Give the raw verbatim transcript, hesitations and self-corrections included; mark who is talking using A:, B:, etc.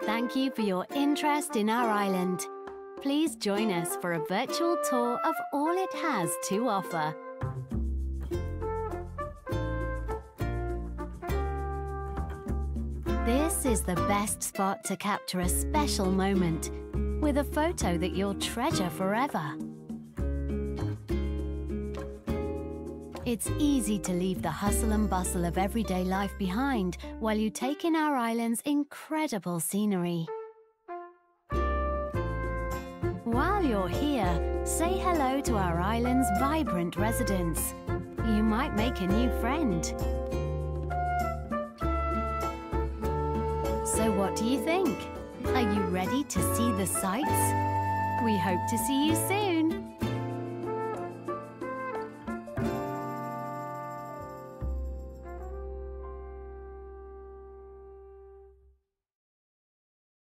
A: Thank you for your interest in our island. Please join us for a virtual tour of all it has to offer. This is the best spot to capture a special moment with a photo that you'll treasure forever. It's easy to leave the hustle and bustle of everyday life behind while you take in our island's incredible scenery. While you're here, say hello to our island's vibrant residents. You might make a new friend. So what do you think? Are you ready to see the sights? We hope to see you soon!